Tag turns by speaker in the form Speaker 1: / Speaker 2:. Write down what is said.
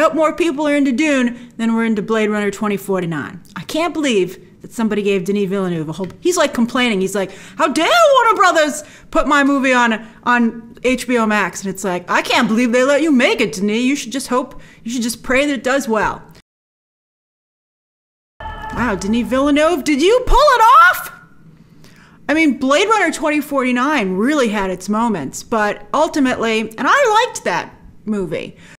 Speaker 1: hope more people are into Dune than we're into Blade Runner 2049. I can't believe that somebody gave Denis Villeneuve a whole... He's like complaining. He's like, how dare Warner Brothers put my movie on HBO Max? And it's like, I can't believe they let you make it, Denis. You should just hope, you should just pray that it does well. Wow, Denis Villeneuve, did you pull it off? I mean, Blade Runner 2049 really had its moments, but ultimately, and I liked that movie.